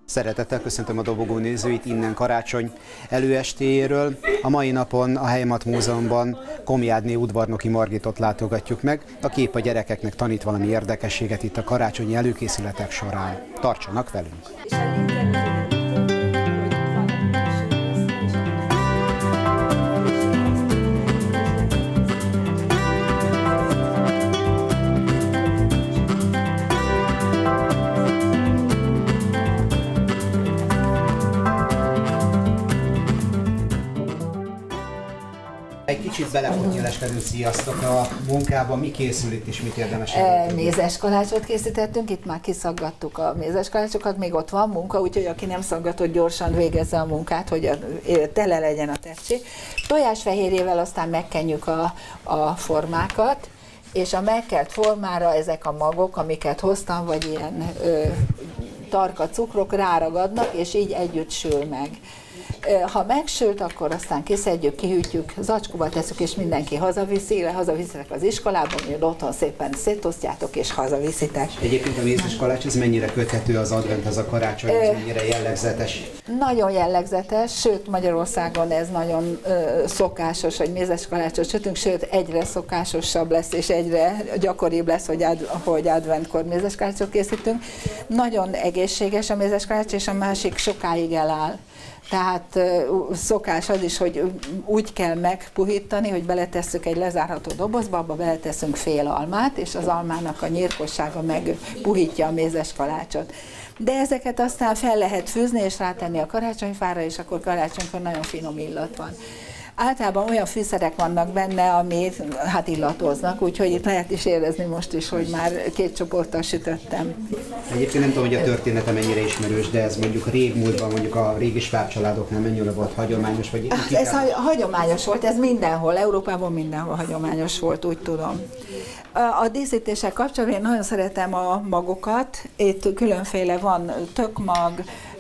Szeretettel köszöntöm a Dobogó nézőit innen karácsony előestéjéről. A mai napon a Heimat Múzeumban Komjádné udvarnoki Margitot látogatjuk meg, aki épp a gyerekeknek tanít valami érdekességet itt a karácsonyi előkészületek során. Tartsanak velünk! Egy kicsit belefognyeleskedünk, sziasztok, a munkába. Mi készül itt és mit érdemes? Mézes kalácsot készítettünk, itt már kiszaggattuk a mézes kalácsokat, még ott van munka, úgyhogy aki nem szaggatott, gyorsan végezze a munkát, hogy tele legyen a tepsi. Tojásfehérjével aztán megkenjük a formákat, és a megkelt formára ezek a magok, amiket hoztam, vagy ilyen tarka cukrok ráragadnak, és így együtt sül meg. Ha megsült, akkor aztán kiszedjük, kihűtjük, zacskóba tesszük, és mindenki hazaviszitek az iskolába, hogy otthon szépen szétosztjátok, és hazaviszitek. Egyébként a mézes kalács, ez mennyire köthető az advent, az a karácsony, ez mennyire jellegzetes? Nagyon jellegzetes, sőt Magyarországon ez nagyon szokásos, hogy mézes kalácsot sütünk, sőt egyre szokásosabb lesz, és egyre gyakoribb lesz, hogy adventkor mézes kalácsot készítünk. Nagyon egészséges a mézes kalács, és a másik sokáig eláll. Tehát szokás az is, hogy úgy kell megpuhítani, hogy beletesszük egy lezárható dobozba, abba beleteszünk fél almát, és az almának a nyírkossága megpuhítja a mézes kalácsot. De ezeket aztán fel lehet fűzni, és rátenni a karácsonyfára, és akkor karácsonykor nagyon finom illat van. Általában olyan fűszerek vannak benne, ami hát illatoznak, úgyhogy itt lehet is érezni most is, hogy már 2 csoporttal sütöttem. Egyébként nem tudom, hogy a története mennyire ismerős, de ez mondjuk a régmúltban, mondjuk a régi sváb családoknál mennyire volt hagyományos, vagy ez hagyományos volt, ez mindenhol, Európában mindenhol hagyományos volt, úgy tudom. A díszítéssel kapcsolatban én nagyon szeretem a magokat, itt különféle van tökmag,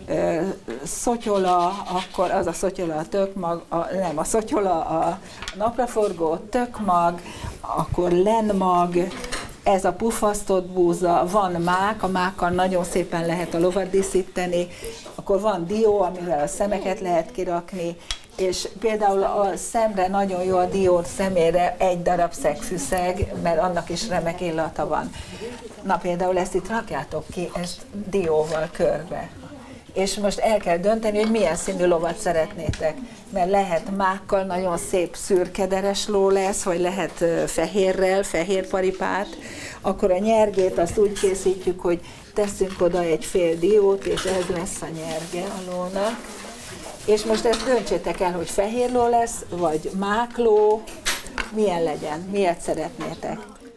szotyola, akkor az a szotyola a tökmag, nem a szotyola a napraforgó, tökmag, akkor lenmag, ez a puffasztott búza, van mák, a mákkal nagyon szépen lehet a lovat díszíteni, akkor van dió, amivel a szemeket lehet kirakni, és például a szemre nagyon jó a dió szemére egy darab szegfűszeg, mert annak is remek illata van. Na például ezt itt rakjátok ki, ezt dióval körbe. És most el kell dönteni, hogy milyen színű lovat szeretnétek. Mert lehet mákkal, nagyon szép szürkederes ló lesz, vagy lehet fehérrel, fehér paripát. Akkor a nyergét azt úgy készítjük, hogy teszünk oda egy fél diót, és ez lesz a nyerge a lónak. És most ezt döntsétek el, hogy fehér ló lesz, vagy mákló, milyen legyen, miért szeretnétek.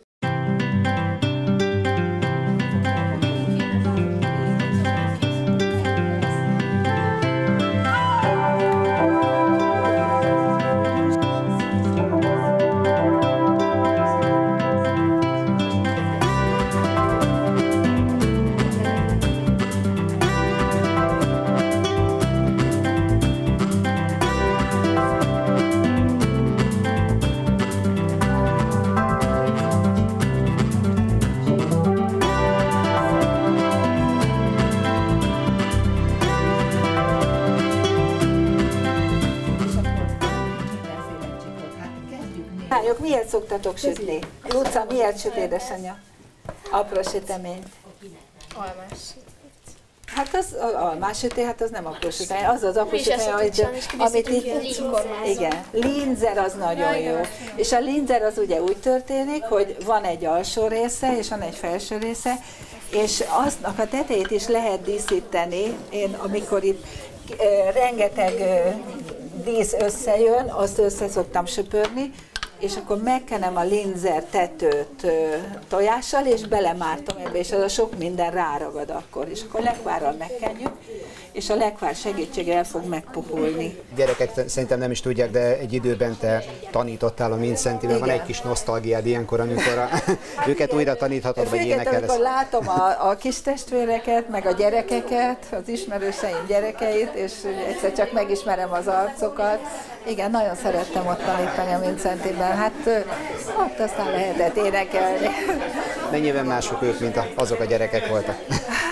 Miért szoktatok sütni? Luca, miért süt édesanyja? Apró süteményt. Almás süteményt. Hát az almás süté, hát az nem apró sütemény. Az az apró sütemény, amit itt... Igen, linzer az nagyon jó. És a linzer az ugye úgy történik, hogy van egy alsó része, és van egy felső része, és aznak a tetejét is lehet díszíteni. Én amikor itt rengeteg dísz összejön, azt össze szoktam söpörni, és akkor megkenem a linzer tetőt tojással, és belemártom ebbe, és az a sok minden ráragad akkor. És akkor lekvárral megkenjük, és a lekvár segítségével el fog megpuhulni. Gyerekek szerintem nem is tudják, de egy időben te tanítottál a Mindszentiben, van egy kis nosztalgiád ilyenkor, amikor őket újra taníthatod, vagy énekelsz. Amikor látom a kis testvéreket, meg a gyerekeket, az ismerőseim gyerekeit, és egyszer csak megismerem az arcokat. Igen, nagyon szerettem ott tanítani a Mindszentiben, hát ott aztán lehetett énekelni. Mennyiben mások ők, mint azok a gyerekek voltak?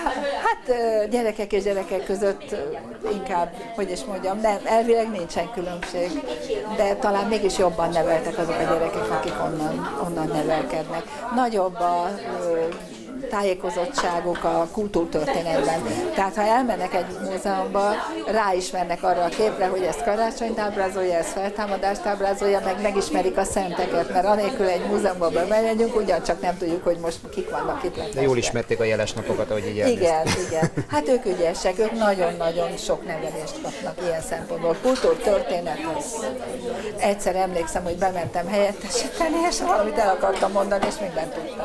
Hát gyerekek és gyerekek között inkább, hogy is mondjam, nem, elvileg nincsen különbség, de talán mégis jobban neveltek azok a gyerekek, akik onnan nevelkednek. Nagyobb a tájékozottságuk a kultúrtörténetben. Tehát ha elmennek egy múzeumba, ráismernek arra a képre, hogy ez karácsonyt ábrázolja, ez feltámadást ábrázolja, meg megismerik a szenteket, mert anélkül egy múzeumba bemegyünk, ugyancsak nem tudjuk, hogy most kik vannak itt. De jól ismerték a jeles napokat, ahogy így elnéztek. Igen. Hát ők ügyesek, ők nagyon-nagyon sok nevelést kapnak ilyen szempontból. Kultúrtörténethez. Egyszer emlékszem, hogy bementem helyettesíteni, és valamit el akartam mondani, és mindent tudtam.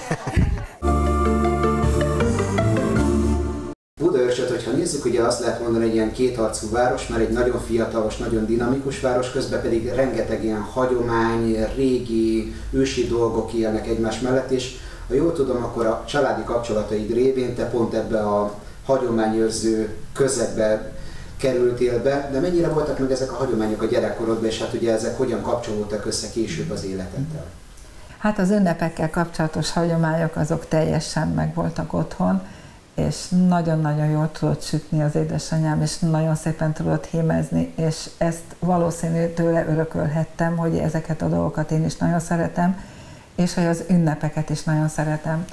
Budaörsöt, hogyha nézzük, ugye azt lehet mondani, egy ilyen kétarcú város, mert egy nagyon fiatalos, nagyon dinamikus város, közben pedig rengeteg ilyen hagyomány, régi, ősi dolgok élnek egymás mellett, és ha jól tudom, akkor a családi kapcsolataid révén te pont ebbe a hagyományőrző közegbe kerültél be, de mennyire voltak meg ezek a hagyományok a gyerekkorodban, és hát ugye ezek hogyan kapcsolódtak össze később az életeddel? Hát az ünnepekkel kapcsolatos hagyományok azok teljesen megvoltak otthon, és nagyon-nagyon jól tudott sütni az édesanyám, és nagyon szépen tudott hímezni, és ezt valószínű tőle örökölhettem, hogy ezeket a dolgokat én is nagyon szeretem, és hogy az ünnepeket is nagyon szeretem.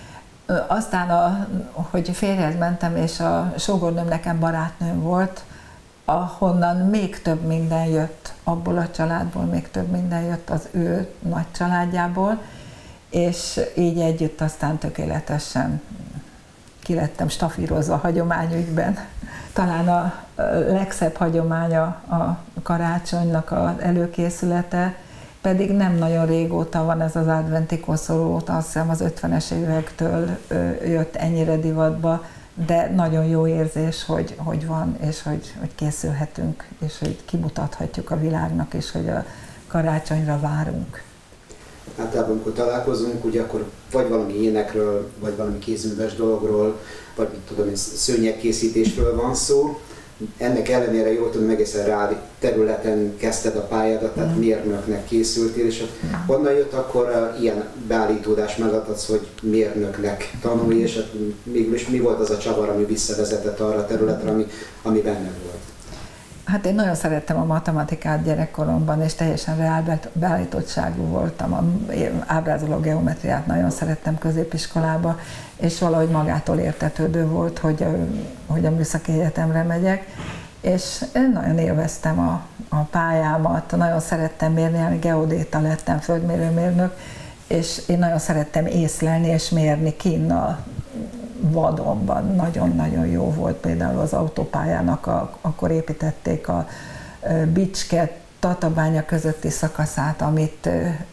Aztán, hogy férjhez mentem, és a sógornőm nekem barátnőm volt, ahonnan még több minden jött, abból a családból még több minden jött az ő nagy családjából, és így együtt aztán tökéletesen kilettem stafírozva hagyományügyben. Talán a legszebb hagyománya a karácsonynak az előkészülete, pedig nem nagyon régóta van ez az adventi koszorú, azt hiszem az 50-es évektől jött ennyire divatba, de nagyon jó érzés, hogy van, és hogy készülhetünk, és hogy kimutathatjuk a világnak, és hogy a karácsonyra várunk. Általában, amikor találkozunk, ugye akkor vagy valami énekről, vagy valami kézműves dologról, vagy mit tudom én, szőnyegkészítésről van szó. Ennek ellenére jól tudom, egészen reális területen kezdted a pályádat, tehát mérnöknek készültél, és honnan jött akkor ilyen beállítódás mellett az, hogy mérnöknek tanulj, és mégis mi volt az a csavar, ami visszavezetett arra a területre, ami benne volt? Hát én nagyon szerettem a matematikát gyerekkoromban, és teljesen reál beállítottságú voltam. Ábrázoló geometriát nagyon szerettem középiskolába, és valahogy magától értetődő volt, hogy a műszaki egyetemre megyek. És én nagyon élveztem a pályámat, nagyon szerettem mérni, geodéta lettem, földmérőmérnök, és én nagyon szerettem észlelni és mérni kinn a vadonban. Nagyon-nagyon jó volt például az autópályának, akkor építették a Bicske-Tatabánya közötti szakaszát, amit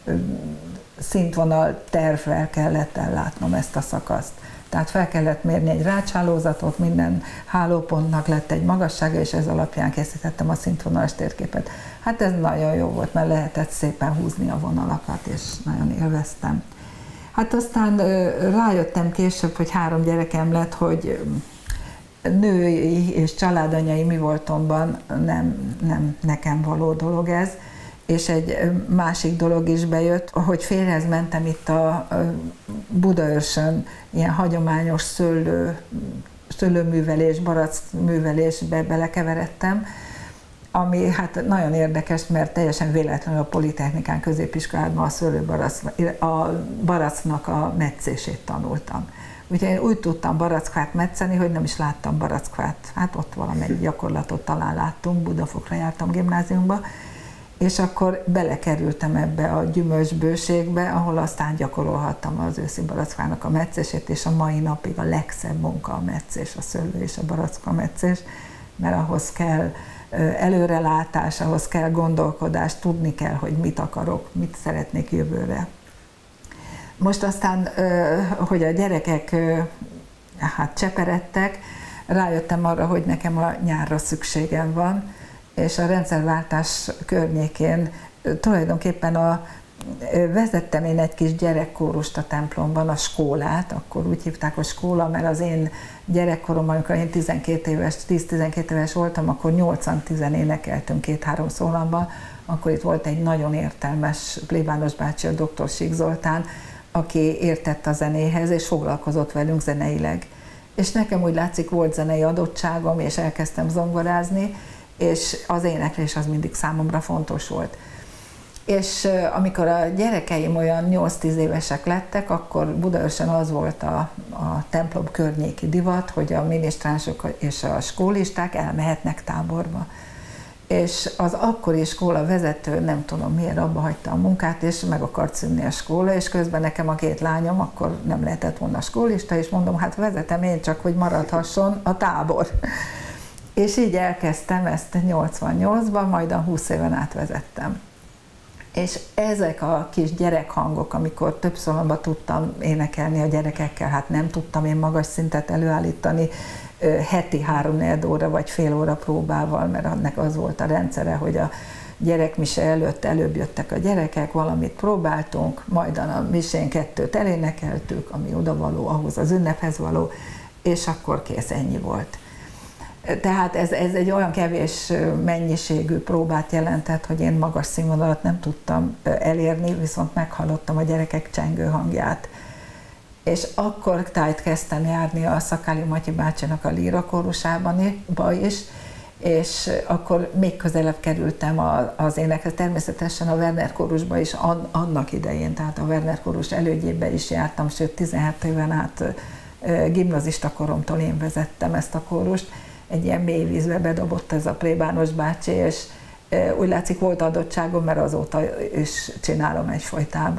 szintvonal tervvel kellett ellátnom ezt a szakaszt. Tehát fel kellett mérni egy rácshálózatot, minden hálópontnak lett egy magassága, és ez alapján készítettem a szintvonalas térképet. Hát ez nagyon jó volt, mert lehetett szépen húzni a vonalakat, és nagyon élveztem. Hát aztán rájöttem később, hogy 3 gyerekem lett, hogy női és családanyai mi voltomban nem nekem való dolog ez, és egy másik dolog is bejött, hogy férjhez mentem itt a Budaörsön, ilyen hagyományos szőlőművelés, barackművelésbe belekeveredtem, ami hát nagyon érdekes, mert teljesen véletlenül a Politechnikán középiskolában a baracknak a metszését tanultam. Úgyhogy én úgy tudtam barackfát metszeni, hogy nem is láttam barackfát. Hát ott valamelyik gyakorlatot talán láttunk, Budafokra jártam gimnáziumba, és akkor belekerültem ebbe a gyümölcsbőségbe, ahol aztán gyakorolhattam az őszi barackfának a metszését, és a mai napig a legszebb munka a metszés, a szőlő és a barackfa metszés, mert ahhoz kell előrelátás, ahhoz kell gondolkodás, tudni kell, hogy mit akarok, mit szeretnék jövőre. Most aztán, hogy a gyerekek hát cseperedtek, rájöttem arra, hogy nekem a nyárra szükségem van, és a rendszerváltás környékén tulajdonképpen vezettem én egy kis gyerekkórust a templomban, a skólát, akkor úgy hívták a skóla, mert az én gyerekkoromban, amikor én 10-12 éves voltam, akkor 8-10 énekeltünk 2-3 szólamban, akkor itt volt egy nagyon értelmes plébános bácsi, a dr. Sík Zoltán, aki értett a zenéhez, és foglalkozott velünk zeneileg. És nekem úgy látszik, volt zenei adottságom, és elkezdtem zongorázni, és az éneklés az mindig számomra fontos volt. És amikor a gyerekeim olyan 8-10 évesek lettek, akkor Budaörsön az volt a templom környéki divat, hogy a minisztránsok és a skólisták elmehetnek táborba. És az akkori iskola vezető, nem tudom miért, abba hagyta a munkát, és meg akart szűnni a skóla, és közben nekem a 2 lányom, akkor nem lehetett volna skólista, és mondom, hát vezetem én csak, hogy maradhasson a tábor. És így elkezdtem ezt 88-ban, majd a 20 éven át vezettem. És ezek a kis gyerekhangok, amikor több szólamban tudtam énekelni a gyerekekkel, hát nem tudtam én magas szintet előállítani, heti 3-4 óra vagy fél óra próbával, mert annak az volt a rendszere, hogy a gyerekmise előtt előbb jöttek a gyerekek, valamit próbáltunk, majd a misén 2-t elénekeltük, ami odavaló, ahhoz az ünnephez való, és akkor kész, ennyi volt. Tehát ez egy olyan kevés mennyiségű próbát jelentett, hogy én magas színvonalat nem tudtam elérni, viszont meghallottam a gyerekek csengő hangját. És akkor tájt kezdtem járni a Szakáli Matyi bácsinak a Líra kórusában is, és akkor még közelebb kerültem az énekhez. Természetesen a Werner kórusba is annak idején, tehát a Werner kórus elődjében is jártam, sőt 17 éven át gimnazista koromtól én vezettem ezt a kórust. Egy ilyen mély vízbe bedobott ez a plébános bácsi, és úgy látszik volt adottságom, mert azóta is csinálom egyfolytában.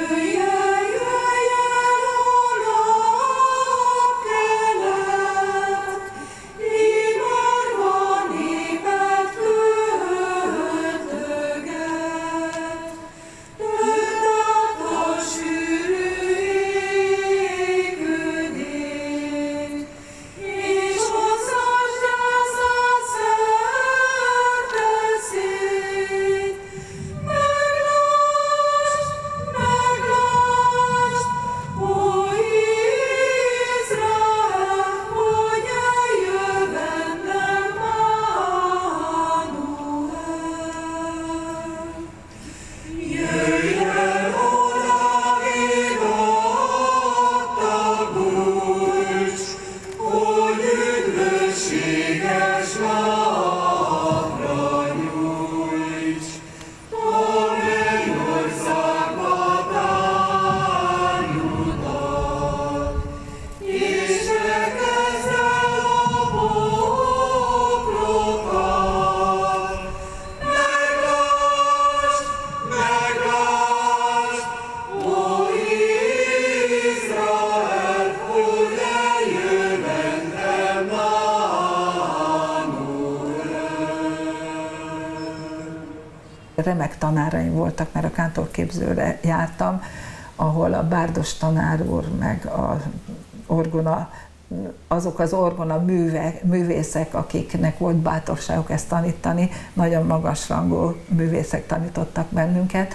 Remek tanáraim voltak, mert a kántorképzőre jártam, ahol a Bárdos tanár úr, meg a orgona, azok az orgona művészek, akiknek volt bátorságuk ezt tanítani, nagyon magasrangú művészek tanítottak bennünket,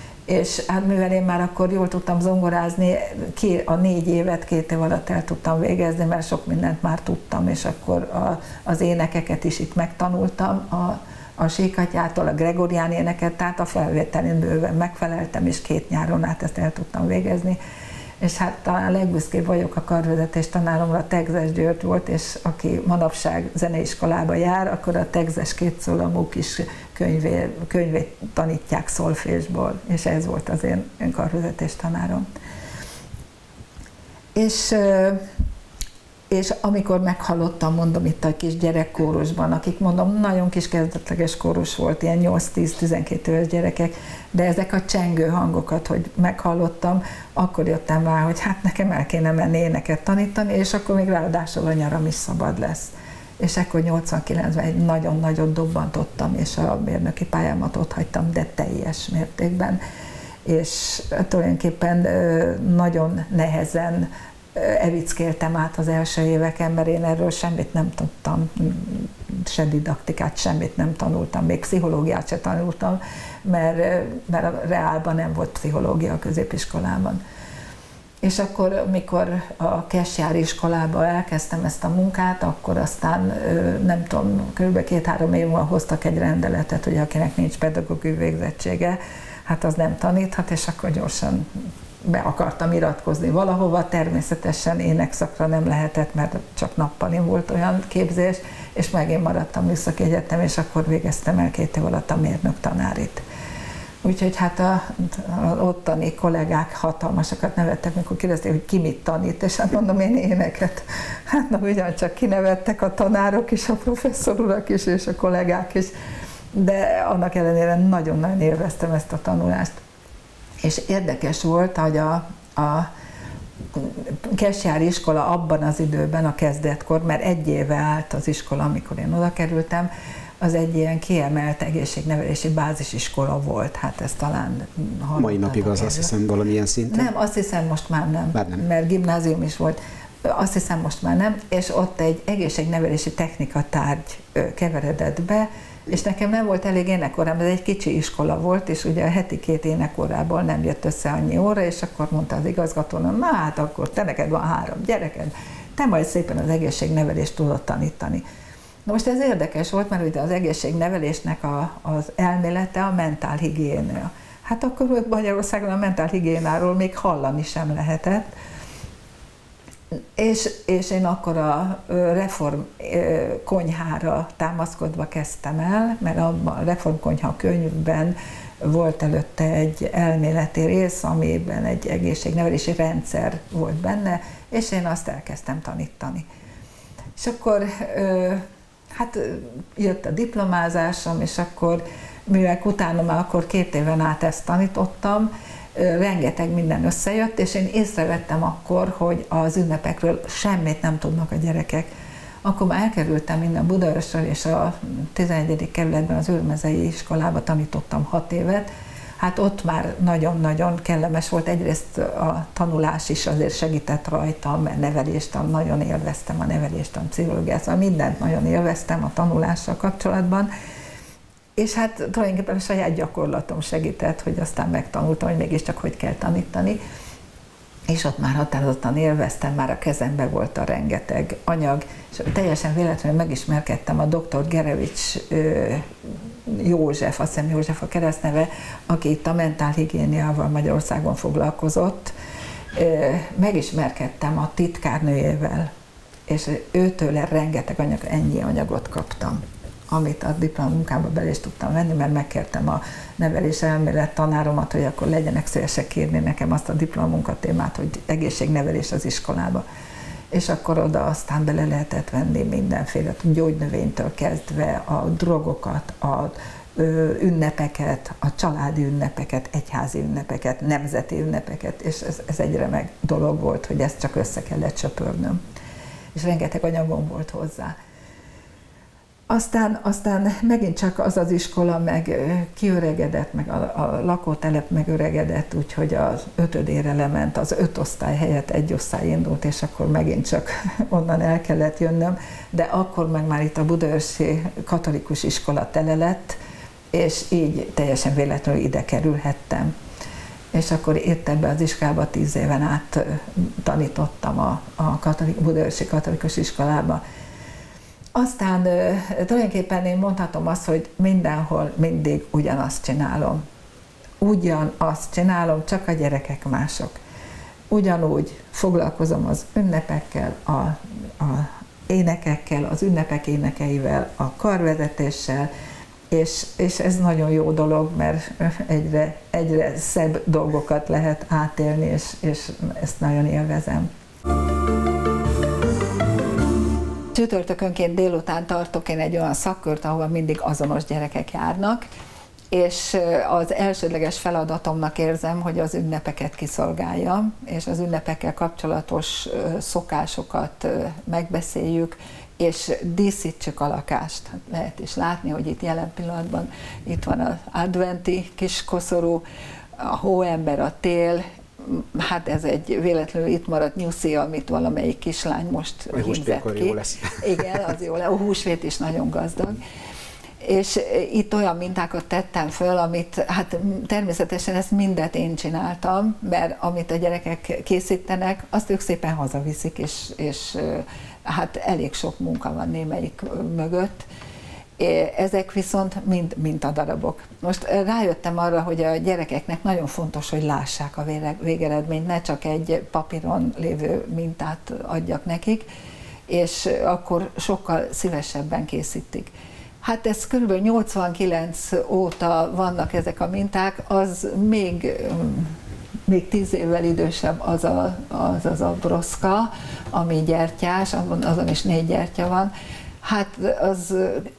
és hát mivel én már akkor jól tudtam zongorázni, a 4 évet 2 év alatt el tudtam végezni, mert sok mindent már tudtam, és akkor az énekeket is itt megtanultam, a Sékatyától, a Gregorián éneket, tehát a felvételén bőven megfeleltem, és 2 nyáron át ezt el tudtam végezni. És hát talán legbüszkébb vagyok a karvezetés tanáromra, Tegzes György volt, és aki manapság zeneiskolába jár, akkor a Tegzes 2 szólamú kis könyvét tanítják szolfésból, és ez volt az én karvezetés tanárom. És amikor meghallottam, mondom, itt a kis gyerekkórusban, akik mondom, nagyon kis kezdetleges kórus volt, ilyen 8-10-12 éves gyerekek, de ezek a csengő hangokat, hogy meghallottam, akkor jöttem rá, hogy hát nekem el kéne menni éneket tanítani, és akkor még ráadásul a nyaram is szabad lesz. És akkor 89-ben egy nagyon nagyot dobbantottam, és a mérnöki pályámat ott hagytam, de teljes mértékben. És tulajdonképpen nagyon nehezen evickéltem át az első éveken, mert én erről semmit nem tudtam, se didaktikát, semmit nem tanultam, még pszichológiát se tanultam, mert a reálban nem volt pszichológia a középiskolában. És akkor, mikor a Kesjári iskolába elkezdtem ezt a munkát, akkor aztán nem tudom, kb. 2-3 év múlva hoztak egy rendeletet, hogy akinek nincs pedagógiai végzettsége, hát az nem taníthat, és akkor gyorsan be akartam iratkozni valahova, természetesen énekszakra nem lehetett, mert csak nappalin volt olyan képzés, és megint maradtam műszaki egyetem, és akkor végeztem el 2 év alatt a mérnök tanárit. Úgyhogy hát az ottani kollégák hatalmasakat nevettek, mikor kérdezték, hogy ki mit tanít, és hát mondom, én éneket. Hát na, ugyancsak kinevettek a tanárok is, a professzor urak is, és a kollégák is, de annak ellenére nagyon-nagyon élveztem ezt a tanulást. És érdekes volt, hogy a Kesgyári iskola abban az időben, a kezdetkor, mert 1 éve állt az iskola, amikor én oda kerültem, az egy ilyen kiemelt egészségnevelési bázisiskola volt. Hát ez talán... Mai napig az, azt hiszem, valamilyen szinten? Nem, azt hiszem most már nem, nem, mert gimnázium is volt. Azt hiszem most már nem, és ott egy egészségnevelési technika tárgy keveredett be, és nekem nem volt elég énekórám, ez egy kicsi iskola volt, és ugye a heti 2 énekórából nem jött össze annyi óra, és akkor mondta az igazgatónak, na hát akkor te neked van 3 gyereked, te majd szépen az egészségnevelést tudod tanítani. Na most ez érdekes volt, mert ugye az egészségnevelésnek az elmélete a mentálhigiénia. Hát akkor Magyarországon a mentálhigiénáról még hallani sem lehetett. És én akkor a reform konyhára támaszkodva kezdtem el, mert a reformkonyha könyvben volt előtte egy elméleti rész, amiben egy egészségnevelési rendszer volt benne, és én azt elkezdtem tanítani. És akkor hát jött a diplomázásom, és akkor, mivel utána már akkor 2 éven át ezt tanítottam, rengeteg minden összejött, és én észrevettem akkor, hogy az ünnepekről semmit nem tudnak a gyerekek. Akkor már elkerültem innen Budaörsről, és a 11. kerületben az Őrmezei iskolába tanítottam 6 évet. Hát ott már nagyon-nagyon kellemes volt. Egyrészt a tanulás is azért segített rajtam, mert neveléstan, nagyon élveztem a neveléstan, pszichológiát, szóval mindent nagyon élveztem a tanulással kapcsolatban. És hát tulajdonképpen a saját gyakorlatom segített, hogy aztán megtanultam, hogy mégiscsak hogy kell tanítani. És ott már határozottan élveztem, már a kezembe volt a rengeteg anyag, és teljesen véletlenül megismerkedtem a dr. Gerevics József, azt hiszem József a keresztneve, aki itt a mentálhigiéniával Magyarországon foglalkozott. Megismerkedtem a titkárnőjével, és őtőle rengeteg anyag, ennyi anyagot kaptam, amit a diplomamunkába bele is tudtam venni, mert megkértem a nevelés elmélet tanáromat, hogy akkor legyenek szívesek írni nekem azt a diplomamunkatémát, hogy egészségnevelés az iskolába. És akkor oda aztán bele lehetett venni mindenféle gyógynövénytől kezdve a drogokat, a ünnepeket, a családi ünnepeket, egyházi ünnepeket, nemzeti ünnepeket, és ez egy remek dolog volt, hogy ezt csak össze kellett söpörnöm. És rengeteg anyagom volt hozzá. Aztán megint csak az az iskola meg kiöregedett, meg a lakótelep megöregedett, úgyhogy az 5-ére lement, az 5 osztály helyett 1 osztály indult, és akkor megint csak onnan el kellett jönnöm, de akkor meg már itt a budaörsi katolikus iskola tele lett, és így teljesen véletlenül ide kerülhettem. És akkor itt ebbe az iskolába 10 éven át tanítottam a budaörsi katolikus iskolába. Aztán tulajdonképpen én mondhatom azt, hogy mindenhol mindig ugyanazt csinálom. Ugyanazt csinálom, csak a gyerekek mások. Ugyanúgy foglalkozom az ünnepekkel, a énekekkel, az ünnepek énekeivel, a karvezetéssel, és ez nagyon jó dolog, mert egyre szebb dolgokat lehet átélni, és ezt nagyon élvezem. Csütörtökönként délután tartok én egy olyan szakkört, ahol mindig azonos gyerekek járnak, és az elsődleges feladatomnak érzem, hogy az ünnepeket kiszolgáljam, és az ünnepekkel kapcsolatos szokásokat megbeszéljük, és díszítsük a lakást. Lehet is látni, hogy itt jelen pillanatban itt van az adventi kis koszorú, a hóember, a tél, hát ez egy véletlenül itt maradt nyuszi, amit valamelyik kislány most hímzett ki. Jó lesz. Igen, az jó lesz. A húsvét is nagyon gazdag. És itt olyan mintákat tettem föl, amit hát természetesen ezt mindet én csináltam, mert amit a gyerekek készítenek, azt ők szépen hazaviszik, és hát elég sok munka van némelyik mögött. Ezek viszont mind mintadarabok. Most rájöttem arra, hogy a gyerekeknek nagyon fontos, hogy lássák a végeredményt, ne csak egy papíron lévő mintát adjak nekik, és akkor sokkal szívesebben készítik. Hát ez kb. 89 óta vannak ezek a minták, az még 10 évvel idősebb az a broszka, ami gyertyás, azon is 4 gyertya van. Hát az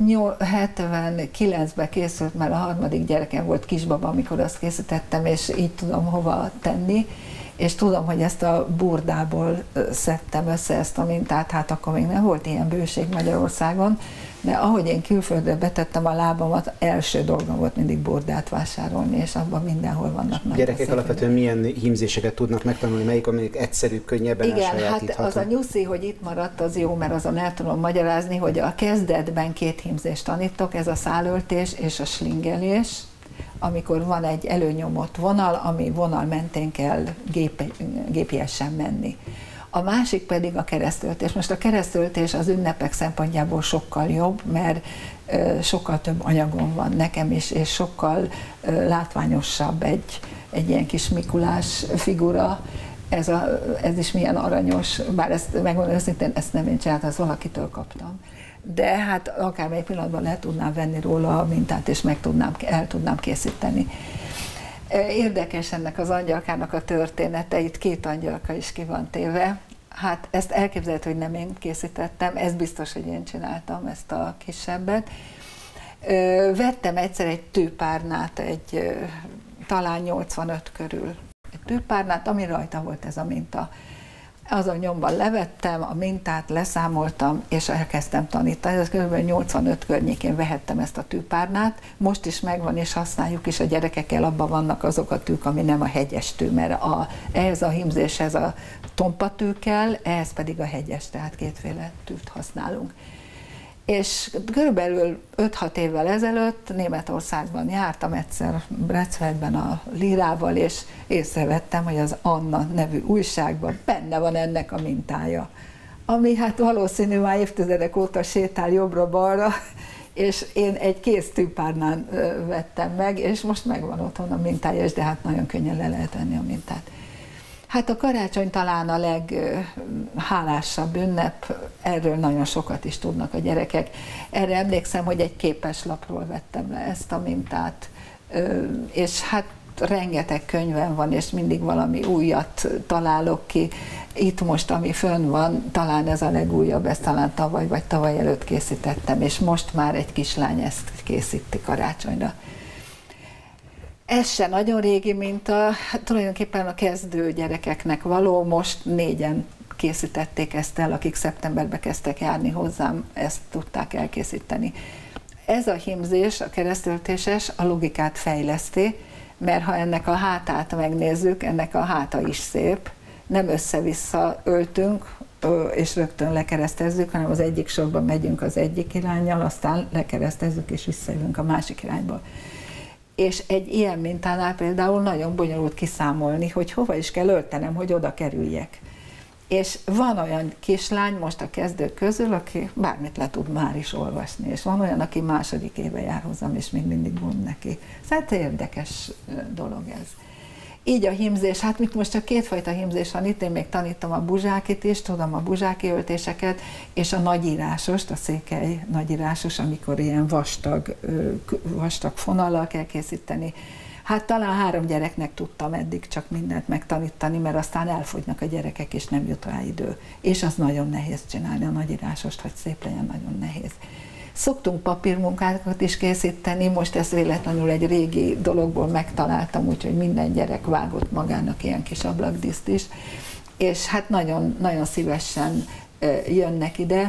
79-ben készült, mert a 3. gyerekem volt kisbaba, amikor azt készítettem, és így tudom hova tenni, és tudom, hogy ezt a burdából szedtem össze ezt a mintát, hát akkor még nem volt ilyen bőség Magyarországon, de ahogy én külföldre betettem a lábamat, első dolgom volt mindig burdát vásárolni, és abban mindenhol vannak nagy gyerekek alapvetően milyen hímzéseket tudnak megtanulni, melyik amelyik egyszerűbb, könnyebben elsajátítható? Igen, hát az a nyuszi, hogy itt maradt, az jó, mert azon el tudom magyarázni, hogy a kezdetben 2 hímzést tanítok, ez a szálöltés és a slingelés, amikor van egy előnyomott vonal, ami vonal mentén kell gépiesen menni. A másik pedig a keresztöltés. Most a keresztöltés az ünnepek szempontjából sokkal jobb, mert sokkal több anyagom van nekem is, és sokkal látványosabb egy ilyen kis Mikulás figura. Ez is milyen aranyos, bár ezt megmondom őszintén, ezt nem én csináltam, ezt valakitől kaptam. De hát akármelyik pillanatban le tudnám venni róla a mintát, és el tudnám készíteni. Érdekes ennek az angyalkának a története, itt 2 angyalka is ki van téve. Hát ezt elképzelhető, hogy nem én készítettem, ez biztos, hogy én csináltam, ezt a kisebbet. Vettem egyszer egy tűpárnát, talán 85 körül. Egy tűpárnát, ami rajta volt ez a minta. Azon nyomban levettem a mintát, leszámoltam, és elkezdtem tanítani. Ez kb. 85 környékén vehettem ezt a tűpárnát. Most is megvan, és használjuk is a gyerekekkel, abban vannak azok a tűk, ami nem a hegyes tű, mert ehhez a hímzéshez a tompa tű kell, ehhez pedig a hegyes, tehát 2 tűt használunk. És körülbelül 5-6 évvel ezelőtt Németországban jártam egyszer Brecfeldben a Lírával, és észrevettem, hogy az Anna nevű újságban benne van ennek a mintája, ami hát valószínű már évtizedek óta sétál jobbra-balra, és én egy kész tűpárnán vettem meg, és most megvan otthon a mintája, de hát nagyon könnyen le lehet venni a mintát. Hát a karácsony talán a leghálásabb ünnep, erről nagyon sokat is tudnak a gyerekek. Erre emlékszem, hogy egy képeslapról vettem le ezt a mintát, és hát rengeteg könyvem van, és mindig valami újat találok ki. Itt most, ami fönn van, talán ez a legújabb, ezt talán tavaly vagy tavaly előtt készítettem, és most már egy kislány ezt készíti karácsonyra. Ez se nagyon régi minta, tulajdonképpen a kezdő gyerekeknek való, most 4-en készítették ezt el, akik szeptemberben kezdtek járni hozzám, ezt tudták elkészíteni. Ez a hímzés, a keresztöltéses a logikát fejleszti, mert ha ennek a hátát megnézzük, ennek a háta is szép, nem össze-vissza öltünk, és rögtön lekeresztezzük, hanem az egyik sorban megyünk az egyik iránnyal, aztán lekeresztezzük és visszajövünk a másik irányból. És egy ilyen mintánál például nagyon bonyolult kiszámolni, hogy hova is kell öltenem, hogy oda kerüljek. És van olyan kislány most a kezdők közül, aki bármit le tud már is olvasni, és van olyan, aki második éve jár hozzám, és még mindig mond neki. Szóval érdekes dolog ez. Így a hímzés, hát itt most csak 2 fajta hímzés van itt, én még tanítom a buzsákit is, tudom a buzsáki öltéseket, és a nagyírásost, a székely nagyírásos, amikor ilyen vastag fonallal kell készíteni. Hát talán 3 gyereknek tudtam eddig csak mindent megtanítani, mert aztán elfogynak a gyerekek, és nem jut rá idő. És az nagyon nehéz csinálni a nagyírásost, hogy szép legyen, nagyon nehéz. Szoktunk papírmunkákat is készíteni, most ezt véletlenül egy régi dologból megtaláltam, úgyhogy minden gyerek vágott magának ilyen kis ablakdíszt is, és hát nagyon, nagyon szívesen jönnek ide,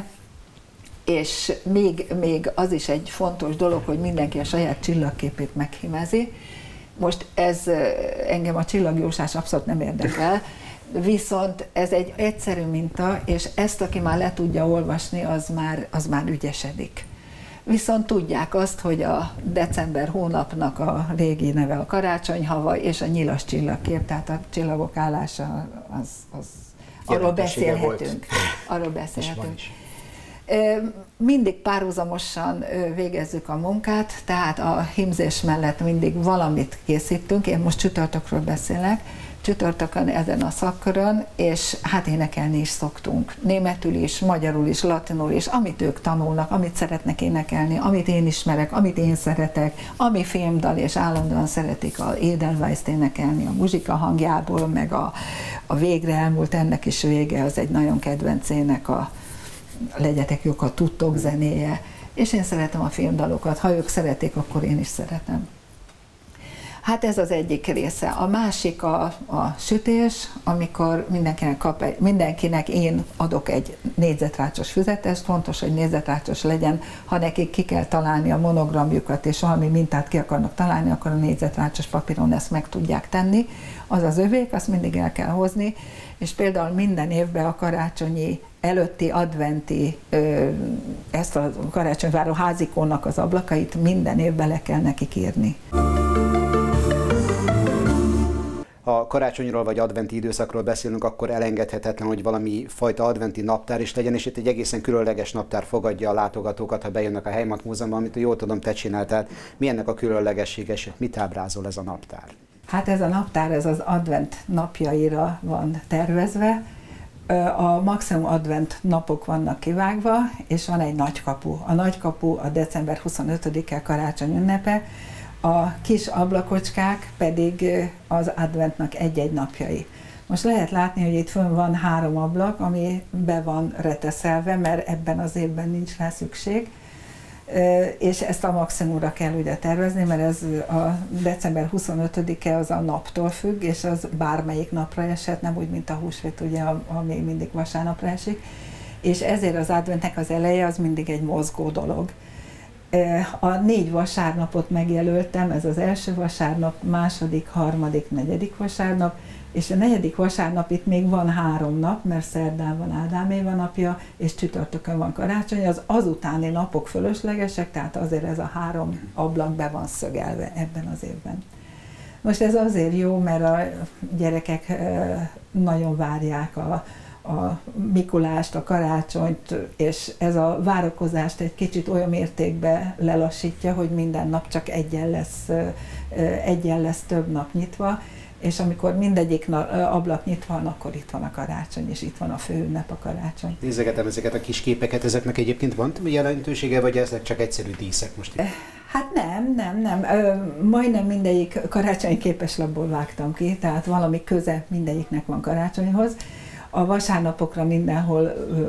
és még az is egy fontos dolog, hogy mindenki a saját csillagképét meghímezi. Most ez engem a csillagjósás abszolút nem érdekel, viszont ez egy egyszerű minta, és ezt, aki már le tudja olvasni, az már ügyesedik. Viszont tudják azt, hogy a december hónapnak a régi neve a karácsonyhava, és a nyilas csillagkép, tehát a csillagok állása, arról beszélhetünk. Arról beszélhetünk. Mindig párhuzamosan végezzük a munkát, tehát a hímzés mellett mindig valamit készítünk. Én most csütörtökről beszélek, csütörtökön ezen a szakkörön, és hát énekelni is szoktunk. Németül is, magyarul is, latinul is, amit ők tanulnak, amit szeretnek énekelni, amit én ismerek, amit én szeretek, ami filmdal, és állandóan szeretik a Edelweisst énekelni a muzsika hangjából, meg a Végre elmúlt, ennek is vége, az egy nagyon kedvencének a Legyetek jók, ha tudtok zenéje, és én szeretem a filmdalokat, ha ők szeretik, akkor én is szeretem. Hát ez az egyik része. A másik a sütés, amikor mindenkinek én adok egy négyzetrácsos füzetest, fontos, hogy négyzetrácsos legyen, ha nekik ki kell találni a monogramjukat, és valami mintát ki akarnak találni, akkor a négyzetrácsos papíron ezt meg tudják tenni. Az az övék, azt mindig el kell hozni, és például minden évben a karácsonyi előtti adventi, ezt a karácsonyváró házikónak az ablakait minden évben le kell nekik írni. Ha karácsonyról vagy adventi időszakról beszélünk, akkor elengedhetetlen, hogy valami fajta adventi naptár is legyen, és itt egy egészen különleges naptár fogadja a látogatókat, ha bejönnek a Heimat Múzeumban, amit jól tudom, te csináltál. Mi ennek a különlegessége, és mit ábrázol ez a naptár? Hát ez a naptár, ez az advent napjaira van tervezve. A maximum advent napok vannak kivágva, és van egy nagykapu. A nagykapu a december 25-e karácsony ünnepe, a kis ablakocskák pedig az adventnak egy-egy napjai. Most lehet látni, hogy itt fönn van 3 ablak, ami be van reteszelve, mert ebben az évben nincs rá szükség, és ezt a maximumra kell ugye tervezni, mert ez a december 25-e az a naptól függ, és az bármelyik napra esett, nem úgy, mint a húsvét, ugye, ami mindig vasárnapra esik, és ezért az adventnek az eleje az mindig egy mozgó dolog. A 4 vasárnapot megjelöltem, ez az első vasárnap, második, harmadik, negyedik vasárnap, és a negyedik vasárnap itt még van 3 nap, mert szerdán van Ádám Éva napja, és csütörtökön van karácsony, az azutáni napok fölöslegesek, tehát azért ez a 3 ablak be van szögelve ebben az évben. Most ez azért jó, mert a gyerekek nagyon várják a Mikulást, a karácsonyt, és ez a várakozást egy kicsit olyan mértékben lelassítja, hogy minden nap csak egyen lesz több nap nyitva, és amikor mindegyik ablak nyitva van, akkor itt van a karácsony, és itt van a főünnep, a karácsony. Nézegetem ezeket a kis képeket, ezeknek egyébként van jelentősége, vagy ezek csak egyszerű díszek most itt? Hát nem. Majdnem mindegyik karácsonyi képeslapból vágtam ki, tehát valami köze mindegyiknek van karácsonyhoz. A vasárnapokra mindenhol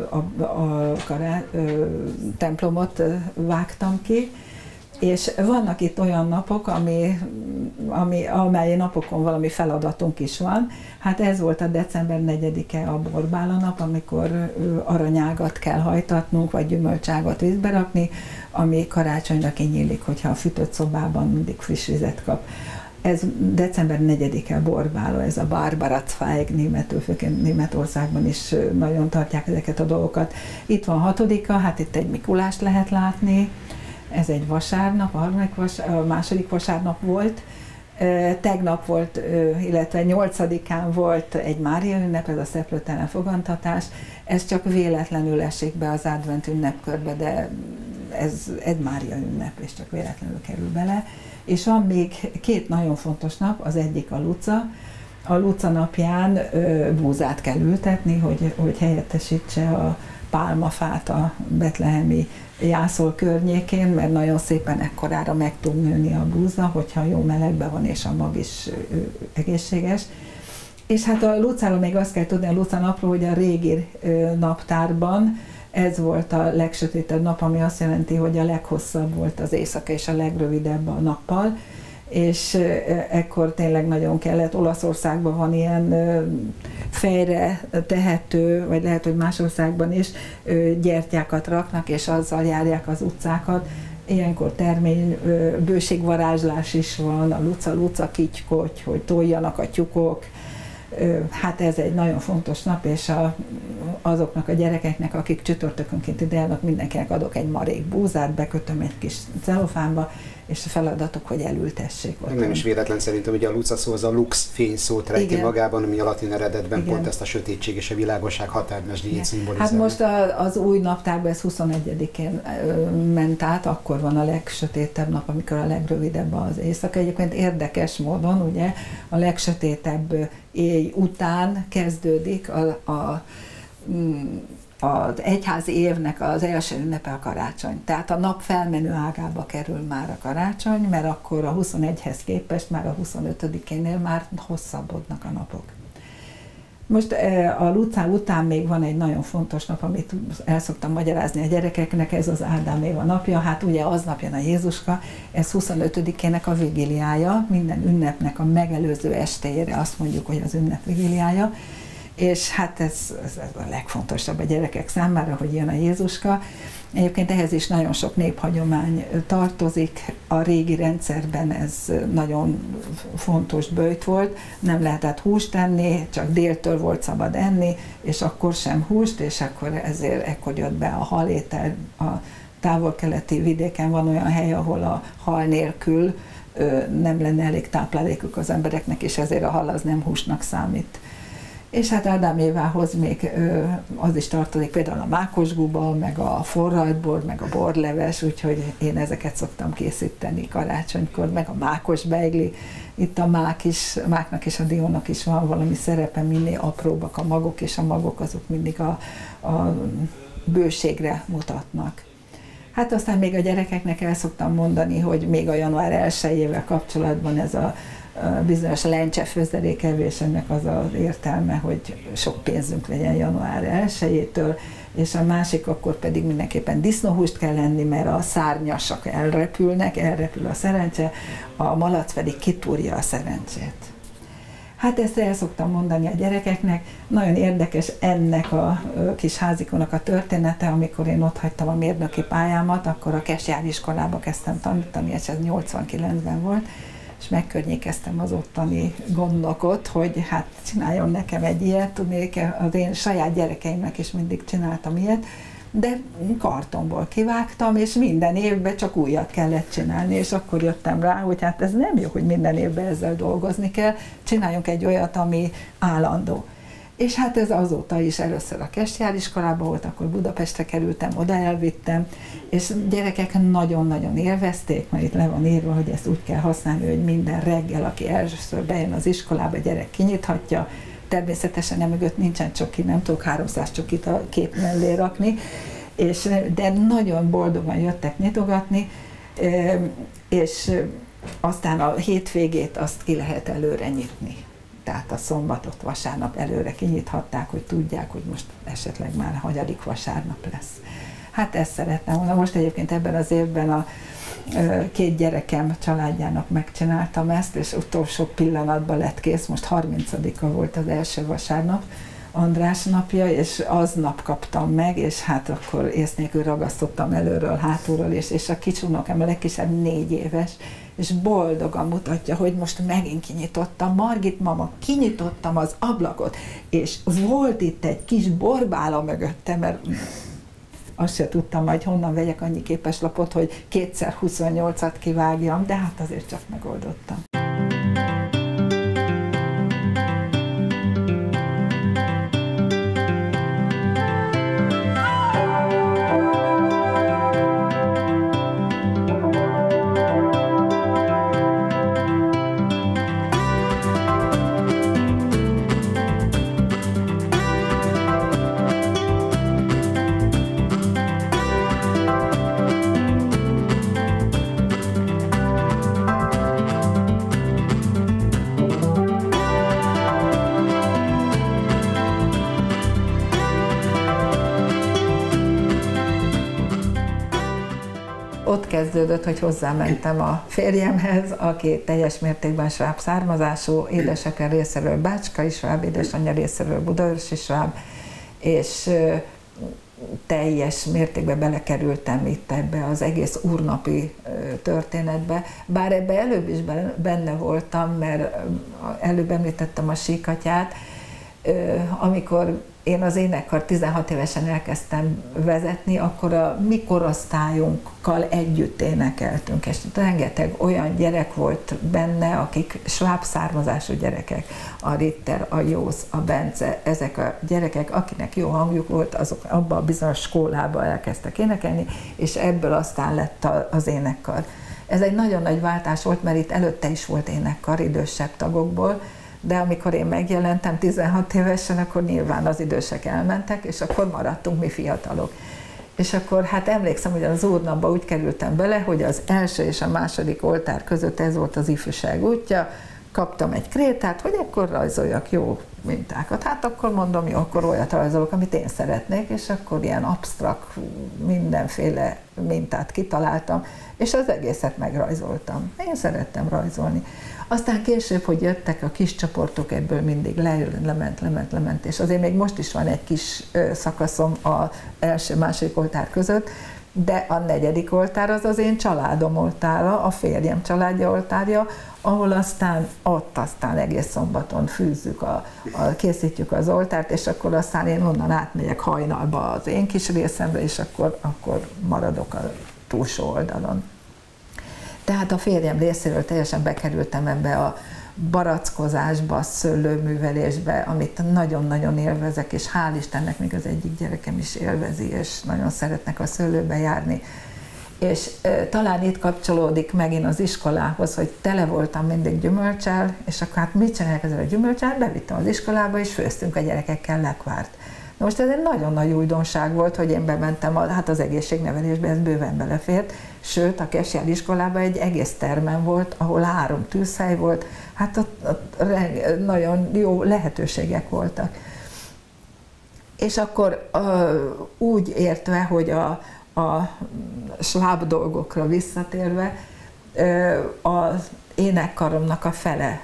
templomot vágtam ki, és vannak itt olyan napok, amely napokon valami feladatunk is van. Hát ez volt a december 4-e a borbála nap, amikor aranyágat kell hajtatnunk, vagy gyümölcságat vízbe rakni, ami karácsonyra kinyílik, hogyha a fűtött szobában mindig friss vizet kap. Ez december 4-e borbála, ez a Barbarazweig, németül, főként Németországban is nagyon tartják ezeket a dolgokat. Itt van 6-a, hát itt egy Mikulást lehet látni, ez egy vasárnap, a második vasárnap volt, tegnap volt, illetve 8-án volt egy Mária ünnep, ez a szeplőtelen fogantatás, ez csak véletlenül esik be az advent ünnepkörbe, de ez egy Mária ünnep, és csak véletlenül kerül bele. És van még 2 nagyon fontos nap, az egyik a Luca. A Luca napján búzát kell ültetni, hogy helyettesítse a pálmafát a betlehemi jászol környékén, mert nagyon szépen ekkorára meg tud nőni a búza, hogyha jó melegben van, és a mag is egészséges. És hát a Lucáról még azt kell tudni a Luca napról, hogy a régi naptárban ez volt a legsötétebb nap, ami azt jelenti, hogy a leghosszabb volt az éjszaka és a legrövidebb a nappal, és ekkor tényleg nagyon kellett. Olaszországban van ilyen fejre tehető, vagy lehet, hogy más országban is gyertyákat raknak, és azzal járják az utcákat. Ilyenkor bőségvarázslás is van, a luca kitykoty, hogy toljanak a tyúkok. Hát ez egy nagyon fontos nap, és azoknak a gyerekeknek, akik csütörtökönként ide járnak, mindenkinek adok egy marék búzát, bekötöm egy kis celofánba, és a feladatok, hogy elültessék ott. Nem is véletlen szerintem, hogy a luca szó az a lux fényszót rejti magában, ami a latin eredetben pont ezt a sötétség és a világosság határmesdjét szimbolizálja. Hát most az új naptárban ez 21-én ment át, akkor van a legsötétebb nap, amikor a legrövidebb az éjszaka. Egyébként érdekes módon, ugye, a legsötétebb éj után kezdődik az egyházi évnek az első ünnepe a karácsony. Tehát a nap felmenő ágába kerül már a karácsony, mert akkor a 21-hez képest már a 25-énél már hosszabbodnak a napok. Most a Lucán után még van egy nagyon fontos nap, amit el szoktam magyarázni a gyerekeknek, ez az Ádám Éva napja, hát ugye aznap jön a Jézuska, ez 25-ének a vigíliája, minden ünnepnek a megelőző estéjére azt mondjuk, hogy az ünnep vigíliája, és hát ez a legfontosabb a gyerekek számára, hogy jön a Jézuska. Egyébként ehhez is nagyon sok néphagyomány tartozik. A régi rendszerben ez nagyon fontos böjt volt. Nem lehetett húst enni, csak déltől volt szabad enni, és akkor sem húst, és akkor ezért ekkor jött be a halétel. A távol-keleti vidéken van olyan hely, ahol a hal nélkül nem lenne elég táplálékuk az embereknek, és ezért a hal az nem húsnak számít. És hát Ádám Évához még az is tartozik, például a mákosguba, meg a forraltbor, meg a borleves, úgyhogy én ezeket szoktam készíteni karácsonykor, meg a mákos beigli. Itt a máknak és a diónak is van valami szerepe, minél apróbbak a magok, és a magok azok mindig a bőségre mutatnak. Hát aztán még a gyerekeknek el szoktam mondani, hogy még a január 1-ével kapcsolatban ez a bizonyos lencsefőzelékevés, ennek az az értelme, hogy sok pénzünk legyen január 1-től, és a másik akkor pedig mindenképpen disznóhúst kell enni, mert a szárnyasak elrepülnek, elrepül a szerencse, a malac pedig kitúrja a szerencsét. Hát ezt el szoktam mondani a gyerekeknek, nagyon érdekes ennek a kis házikónak a története, amikor én ott hagytam a mérnöki pályámat, akkor a Kesjár iskolába kezdtem tanítani, és ez 89-ben volt, és megkörnyékeztem az ottani gondnokot, hogy hát csináljon nekem egy ilyet, tudnék, az én saját gyerekeimnek is mindig csináltam ilyet, de kartonból kivágtam, és minden évben csak újat kellett csinálni, és akkor jöttem rá, hogy hát ez nem jó, hogy minden évben ezzel dolgozni kell, csináljunk egy olyat, ami állandó. És hát ez azóta is először a Kesjár iskolában volt, akkor Budapestre kerültem, oda elvittem, és gyerekek nagyon-nagyon élvezték, mert itt le van írva, hogy ezt úgy kell használni, hogy minden reggel, aki először bejön az iskolába, a gyerek kinyithatja, természetesen emögött nincsen csoki, nem tudok 300 csokit a kép mellé rakni, de nagyon boldogan jöttek nyitogatni, és aztán a hétvégét azt ki lehet előre nyitni. Tehát a szombatot, vasárnap előre kinyithatták, hogy tudják, hogy most esetleg már hanyadik vasárnap lesz. Hát ezt szeretném volna. Most egyébként ebben az évben a 2 gyerekem családjának megcsináltam ezt, és utolsó pillanatban lett kész, most 30-a volt az első vasárnap, András napja, és aznap kaptam meg, és hát akkor ész nélkül ragasztottam előről, hátulról, és a kicsunokám, a legkisebb 4 éves, és boldogan mutatja, hogy most megint kinyitottam, Margit mama, kinyitottam az ablakot, és volt itt egy kis borbála mögöttem, mert azt se tudtam, hogy honnan vegyek annyi képeslapot, hogy 2x28-at kivágjam, de hát azért csak megoldottam. Ott kezdődött, hogy hozzámentem a férjemhez, aki teljes mértékben sváb származású, édesapja részéről bácskai sváb, édesanyja részéről budaörsi sváb, és teljes mértékben belekerültem itt ebbe az egész úrnapi történetbe, bár ebbe előbb is benne voltam, mert előbb említettem a Síkatyát, amikor én az énekkar 16 évesen elkezdtem vezetni, akkor a mi korosztályunkkal együtt énekeltünk, és rengeteg olyan gyerek volt benne, akik sváb származású gyerekek, a Ritter, a Jósz, a Bence, ezek a gyerekek, akinek jó hangjuk volt, azok abban a bizonyos skólába elkezdtek énekelni, és ebből aztán lett az énekkar. Ez egy nagyon nagy váltás volt, mert itt előtte is volt énekkar idősebb tagokból, de amikor én megjelentem 16 évesen, akkor nyilván az idősek elmentek, és akkor maradtunk mi fiatalok. És akkor hát emlékszem, hogy az úrnapba úgy kerültem bele, hogy az első és a második oltár között ez volt az ifjúság útja, kaptam egy krétát, hogy akkor rajzoljak jó mintákat. Hát akkor mondom, jó, akkor olyat rajzolok, amit én szeretnék, és akkor ilyen absztrakt mindenféle mintát kitaláltam, és az egészet megrajzoltam. Én szerettem rajzolni. Aztán később, hogy jöttek a kis csoportok, ebből mindig lement, és azért még most is van egy kis szakaszom az első-második oltár között, de a negyedik oltár az az én családom oltára, a férjem családja oltárja, ahol aztán ott egész szombaton fűzzük, készítjük az oltárt, és akkor aztán én onnan átmegyek hajnalba az én kis részemre, és akkor maradok a túlsó oldalon. Tehát a férjem részéről teljesen bekerültem ebbe a barackozásba, szőlőművelésbe, amit nagyon-nagyon élvezek, és hál' Istennek még az egyik gyerekem is élvezi, és nagyon szeretnek a szőlőbe járni. És talán itt kapcsolódik megint az iskolához, hogy tele voltam mindig gyümölccsel, és akkor hát mit csinálják ezzel a gyümölccsel? Bevittem az iskolába, és főztünk a gyerekekkel lekvárt. Na most ez egy nagyon nagy újdonság volt, hogy én bementem, hát az egészségnevelésbe ez bőven belefért, sőt a Kesjár iskolában egy egész termen volt, ahol 3 tűzhely volt, hát ott nagyon jó lehetőségek voltak. És akkor úgy értve, hogy a sváb dolgokra visszatérve, az énekkaromnak a fele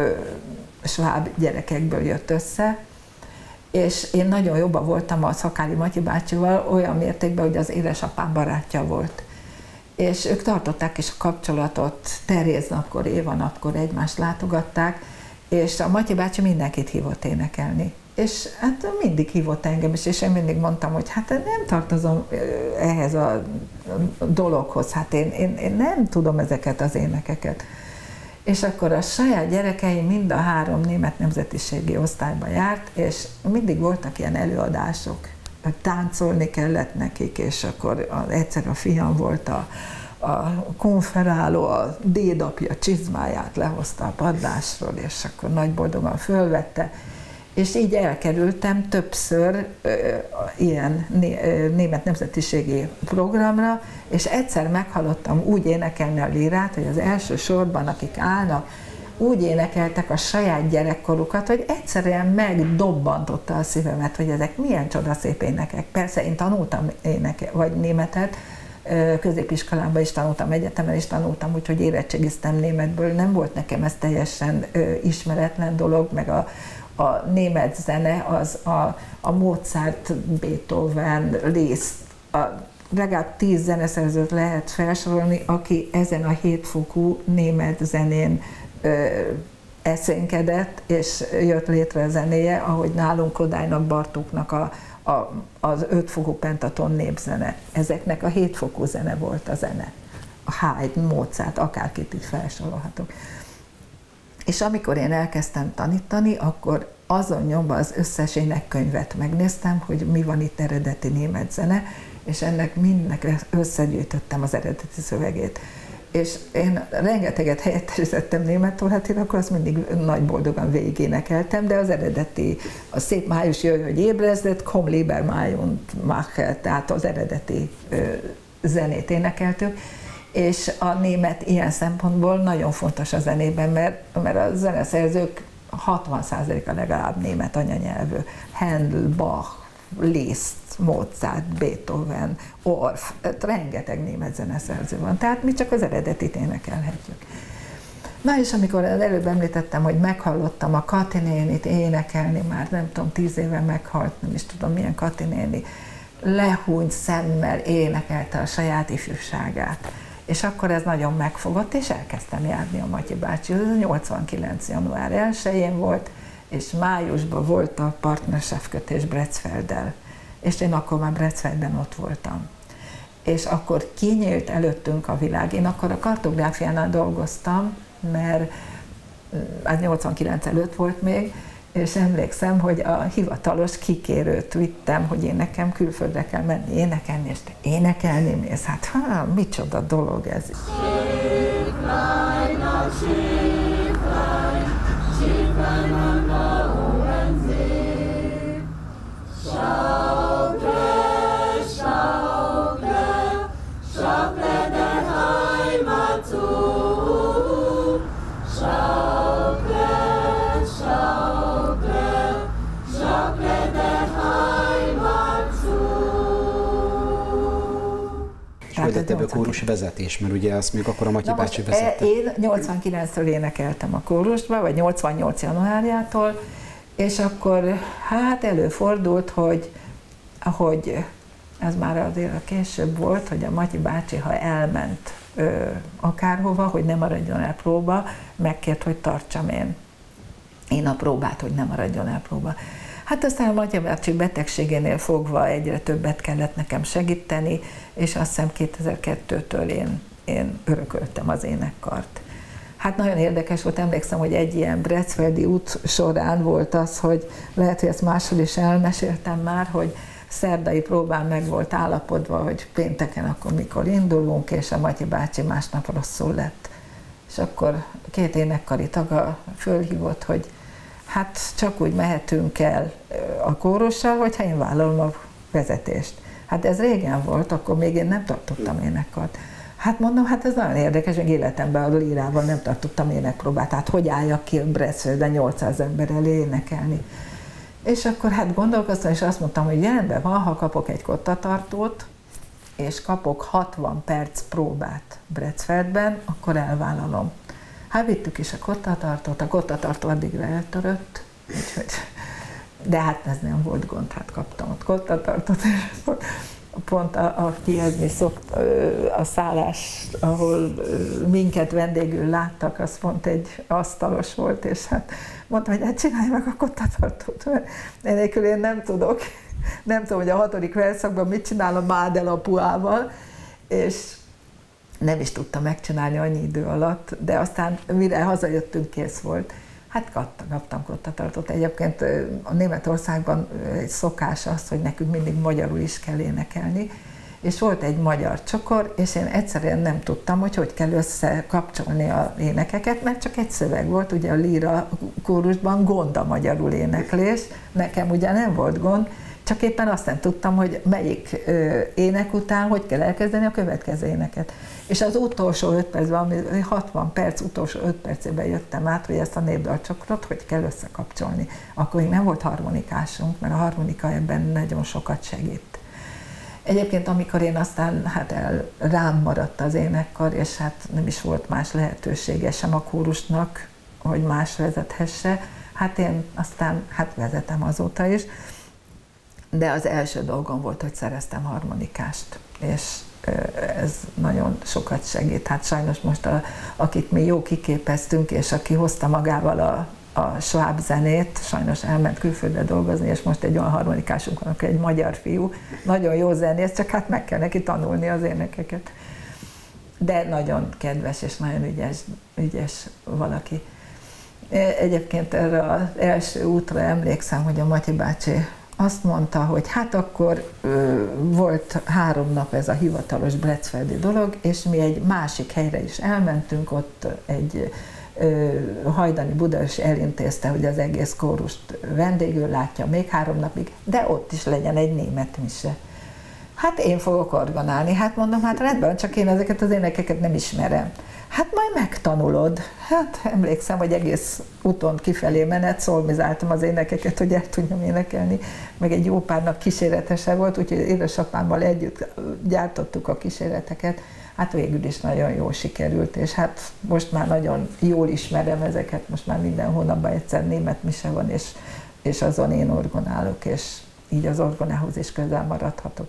sváb gyerekekből jött össze, és én nagyon jobban voltam a Szakáli Matyi bácsival, olyan mértékben, hogy az édesapám barátja volt. És ők tartották is a kapcsolatot, Teréznapkor, Éva napkor egymást látogatták, és a Matyi bácsi mindenkit hívott énekelni. És hát mindig hívott engem is, és én mindig mondtam, hogy hát nem tartozom ehhez a dologhoz, hát én nem tudom ezeket az énekeket. És akkor a saját gyerekeim mind a 3 német nemzetiségi osztályba járt, és mindig voltak ilyen előadások, táncolni kellett nekik, és akkor egyszer a fiam volt a konferáló, a dédapja csizmáját lehozta a padlásról, és akkor nagy boldogan fölvette, és így elkerültem többször ilyen német nemzetiségi programra, és egyszer meghallottam úgy énekelni a lírát, hogy az első sorban, akik állnak, úgy énekeltek a saját gyerekkorukat, hogy egyszerűen megdobbantotta a szívemet, hogy ezek milyen csodaszép énekek. Persze én tanultam vagy németet, középiskolában is tanultam, egyetemen is tanultam, úgyhogy érettségiztem németből, nem volt nekem ez teljesen ismeretlen dolog, meg a német zene, az a Mozart, Beethoven, Liszt, legalább 10 zeneszerzőt lehet felsorolni, aki ezen a 7 fokú német zenén eszénkedett, és jött létre a zenéje, ahogy nálunk Kodálynak, Bartóknak az 5 fokú pentaton népzene. Ezeknek a 7 fokú zene volt a zene. A Haydn, Mozart, akárkit itt felsorolhatok. És amikor én elkezdtem tanítani, akkor azon nyomban az összes énekkönyvet megnéztem, hogy mi van itt eredeti német zene, és ennek mindnek összegyűjtöttem az eredeti szövegét. És én rengeteget helyettesítettem németül, hát én akkor azt mindig nagy boldogan végigénekeltem, de az eredeti, a Szép május jöjj, hogy ébrezett, Komm lieber Mai und mach, tehát az eredeti zenét énekeltük. És a német ilyen szempontból nagyon fontos a zenében, mert a zeneszerzők 60%-a legalább német anyanyelvű. Handel, Bach, Liszt, Mozart, Beethoven, Orff, rengeteg német zeneszerző van, tehát mi csak az eredetit énekelhetjük. Na és amikor előbb említettem, hogy meghallottam a Kati nénit énekelni, már nem tudom, 10 éve meghalt, nem is tudom milyen Kati néni, lehúnyt szemmel énekelte a saját ifjúságát. És akkor ez nagyon megfogott, és elkezdtem járni a Matyi bácsihoz. Ez 89. január 1-én volt, és májusban volt a partnership-kötés Brecfelddel, és én akkor már Brecfeldben ott voltam. És akkor kinyílt előttünk a világ. Én akkor a kartográfiánál dolgoztam, mert az 89 előtt volt még, és emlékszem, hogy a hivatalos kikérőt vittem, hogy én nekem külföldre kell menni énekelni, és te énekelni mész. Hát micsoda dolog ez. Hogy ebből kórus vezetés, mert ugye azt még akkor a Matyi bácsi vezette. Én 89-től énekeltem a kórusba, vagy 88 januárjától, és akkor hát előfordult, hogy ez már azért később volt, hogy a Matyi bácsi, ha elment akárhova, hogy ne maradjon el próba, megkért, hogy tartsam én a próbát, hogy ne maradjon el próba. Hát aztán a Matyi bácsi betegségénél fogva egyre többet kellett nekem segíteni, és azt hiszem 2002-től én örököltem az énekkart. Hát nagyon érdekes volt, emlékszem, hogy egy ilyen brecfeldi út során volt az, hogy lehet, hogy ezt máshol is elmeséltem már, hogy szerdai próbán meg volt állapodva, hogy pénteken akkor mikor indulunk, és a Matyi bácsi másnap rosszul lett. És akkor 2 énekkari taga fölhívott, hogy hát csak úgy mehetünk el a kórussal, hogyha én vállalom a vezetést. Hát ez régen volt, akkor még én nem tartottam énekkart. Hát mondom, hát ez nagyon érdekes, hogy életemben a lírával nem tartottam énekpróbát. Hát hogy álljak ki Brecfeldben 800 ember elé énekelni. És akkor hát gondolkoztam, és azt mondtam, hogy rendben van, ha kapok egy kottatartót, és kapok 60 perc próbát Brecfeldben, akkor elvállalom. Hát vittük is a kottatartó addigra eltörött, úgyhogy, de hát ez nem volt gond, hát kaptam ott kottatartót, és pont a kiadni szokt, a szállás, ahol minket vendégül láttak, az pont egy asztalos volt, és hát mondtam, hogy hát csinálj meg a kottatartót, mert enélkül én nem tudom, hogy a 6. verszakban mit csinál a Mádel apuával, és nem is tudtam megcsinálni annyi idő alatt, de aztán mire hazajöttünk, kész volt. Hát kaptam kottatartót. Egyébként a Németországban egy szokás az, hogy nekünk mindig magyarul is kell énekelni, és volt egy magyar csokor, és én egyszerűen nem tudtam, hogy kell összekapcsolni az énekeket, mert csak egy szöveg volt, ugye a líra kórusban gond a magyarul éneklés, nekem ugye nem volt gond, csak éppen azt nem tudtam, hogy melyik ének után hogy kell elkezdeni a következő éneket. És az utolsó 5 percben, ami 60 perc, utolsó 5 percében jöttem át, hogy ezt a népdalcsokrot hogy kell összekapcsolni. Akkor még nem volt harmonikásunk, mert a harmonika ebben nagyon sokat segít. Egyébként amikor én aztán hát rám maradt az énekkar, és hát nem is volt más lehetősége sem a kórusnak, hogy más vezethesse, hát én aztán vezetem azóta is. De az első dolgom volt, hogy szereztem harmonikást, és ez nagyon sokat segít. Hát sajnos most, akit mi jó kiképeztünk, és aki hozta magával a sváb zenét, sajnos elment külföldre dolgozni, és most egy olyan harmonikásunk van, aki egy magyar fiú, nagyon jó zenész, csak hát meg kell neki tanulni az énekeket. De nagyon kedves és nagyon ügyes valaki. Egyébként erre az első útra emlékszem, hogy a Matyi bácsi azt mondta, hogy hát akkor volt 3 nap ez a hivatalos brecfeldi dolog, és mi egy másik helyre is elmentünk, ott egy Hajdani Budaörs elintézte, hogy az egész kórust vendégül látja még 3 napig, de ott is legyen egy német mise. Hát én fogok orgonálni, hát mondom, hát rendben, csak én ezeket az énekeket nem ismerem. Hát majd megtanulod. Hát emlékszem, hogy egész úton kifelé menet szolmizáltam az énekeket, hogy el tudjam énekelni, meg egy jó pár nap kíséretese volt, úgyhogy édesapámmal együtt gyártottuk a kíséreteket. Hát végül is nagyon jól sikerült, és hát most már nagyon jól ismerem ezeket, most már minden hónapban egyszer német mise van, és azon én orgonálok, és így az orgonához is közel maradhatok.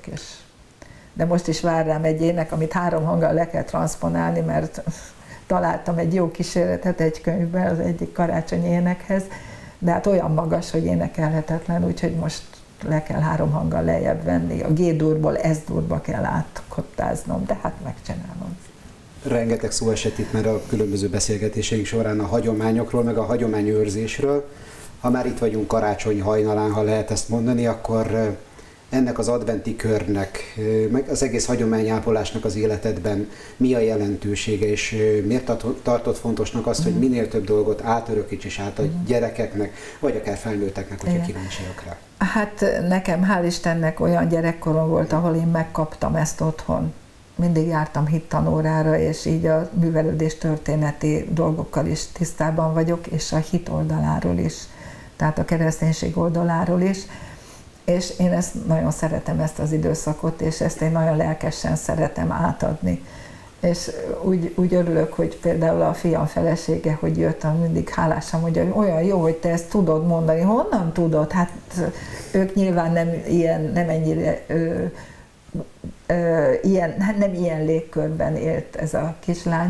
De most is vár rám egy ének, amit 3 hanggal le kell transzponálni, mert találtam egy jó kíséretet egy könyvben az egyik karácsonyi énekhez, de hát olyan magas, hogy énekelhetetlen, úgyhogy most le kell 3 hanggal lejjebb venni. A G-durból S-durba kell átkottáznom, de hát megcsinálom. Rengeteg szó esett itt már a különböző beszélgetéseink során a hagyományokról, meg a hagyományőrzésről. Ha már itt vagyunk karácsony hajnalán, ha lehet ezt mondani, akkor ennek az adventi körnek, meg az egész hagyományápolásnak az életedben mi a jelentősége, és miért tartod fontosnak azt, hogy minél több dolgot átörökíts át a gyerekeknek, vagy akár felnőtteknek, hogyha kíváncsiak rá? Hát nekem hál' Istennek olyan gyerekkorom volt, ahol én megkaptam ezt otthon. Mindig jártam hittanórára, és így a művelődés történeti dolgokkal is tisztában vagyok, és a hit oldaláról is, tehát a kereszténység oldaláról is. És én ezt nagyon szeretem, ezt az időszakot, és ezt én nagyon lelkesen szeretem átadni. És úgy örülök, hogy például a fiam felesége, hogy jött, mindig hálásan mondja, hogy olyan jó, hogy te ezt tudod mondani. Honnan tudod? Hát ők nyilván nem ennyire nem ilyen légkörben élt ez a kislány,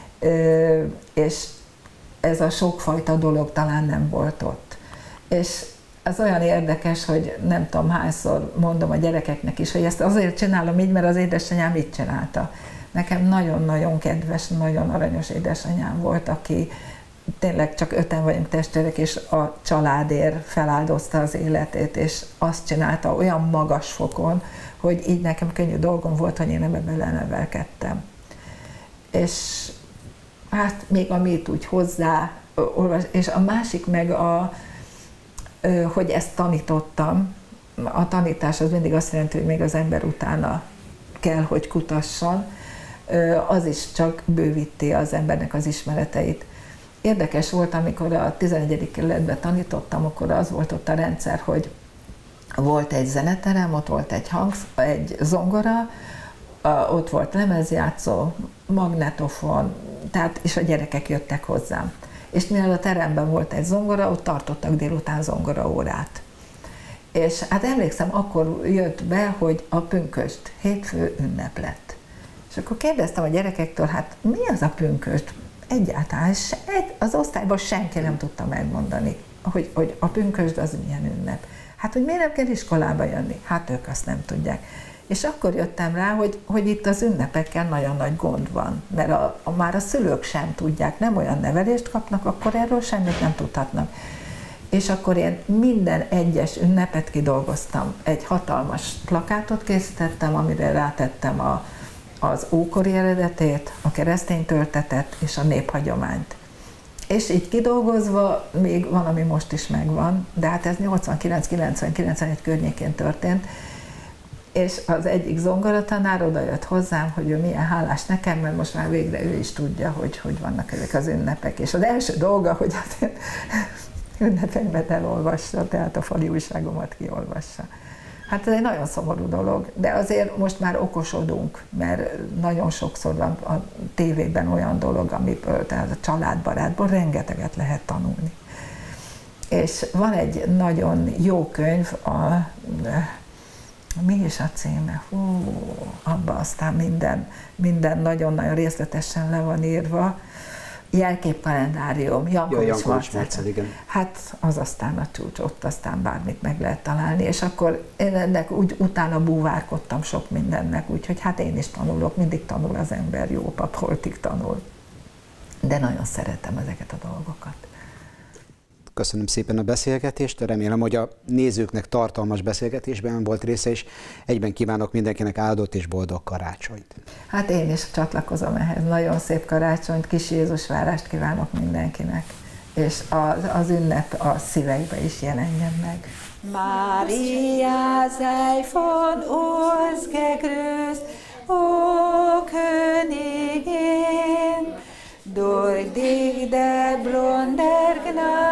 és ez a sokfajta dolog talán nem volt ott. És ez olyan érdekes, hogy nem tudom hányszor mondom a gyerekeknek is, hogy ezt azért csinálom így, mert az édesanyám így csinálta. Nekem nagyon-nagyon kedves, nagyon aranyos édesanyám volt, aki tényleg csak 5-en vagyunk testvérek, és a családért feláldozta az életét, és azt csinálta olyan magas fokon, hogy így nekem könnyű dolgom volt, hogy én ebbe belenevelkedtem. És hát még amit úgy hozzá olvas, és a másik meg hogy ezt tanítottam. A tanítás az mindig azt jelenti, hogy még az ember utána kell, hogy kutasson, az is csak bővíti az embernek az ismereteit. Érdekes volt, amikor a 11. kerületben tanítottam, akkor az volt ott a rendszer, hogy volt egy zeneterem, ott volt egy zongora, ott volt lemezjátszó, magnetofon, tehát, és a gyerekek jöttek hozzám. És mivel a teremben volt egy zongora, ott tartottak délután zongoraórát. És hát emlékszem, akkor jött be, hogy a pünkösd, hétfő ünnep lett. És akkor kérdeztem a gyerekektől, hát mi az a pünkösd? Egyáltalán az osztályban senki nem tudta megmondani, hogy a pünkösd az milyen ünnep. Hát, hogy miért nem kell iskolába jönni? Hát ők azt nem tudják. És akkor jöttem rá, hogy itt az ünnepekkel nagyon nagy gond van, mert már a szülők sem tudják, nem olyan nevelést kapnak, akkor erről semmit nem tudhatnak. És akkor én minden egyes ünnepet kidolgoztam. Egy hatalmas plakátot készítettem, amire rátettem az ókori eredetét, a keresztény töltetet és a néphagyományt. És így kidolgozva, még van, ami most is megvan, de hát ez 89-90-91 környékén történt, és az egyik zongoratanár oda jött hozzám, hogy ő milyen hálás nekem, mert most már végre ő is tudja, hogy vannak ezek az ünnepek. És az első dolga, hogy az ünnepekben elolvassa, tehát a fali újságomat kiolvassa. Hát ez egy nagyon szomorú dolog, de azért most már okosodunk, mert nagyon sokszor van a tévében olyan dolog, amiből, tehát a családbarátból rengeteget lehet tanulni. És van egy nagyon jó könyv, mi is a címe? Abban aztán minden nagyon-nagyon részletesen le van írva. Jelképkalendárium, Jankovics Marcel. Hát az aztán a csúcs, ott aztán bármit meg lehet találni, és akkor én ennek úgy utána búvárkodtam sok mindennek, úgyhogy hát én is tanulok, mindig tanul az ember, jó pap, holtig tanul. De nagyon szeretem ezeket a dolgokat. Köszönöm szépen a beszélgetést, remélem, hogy a nézőknek tartalmas beszélgetésben volt része, és egyben kívánok mindenkinek áldott és boldog karácsonyt. Hát én is csatlakozom ehhez, nagyon szép karácsonyt, kis Jézusvárást kívánok mindenkinek, és az ünnep a szívekbe is jelenjen meg. Mária, sei von uns gegrüßt, o Königin, durch dich der Blund der Gnade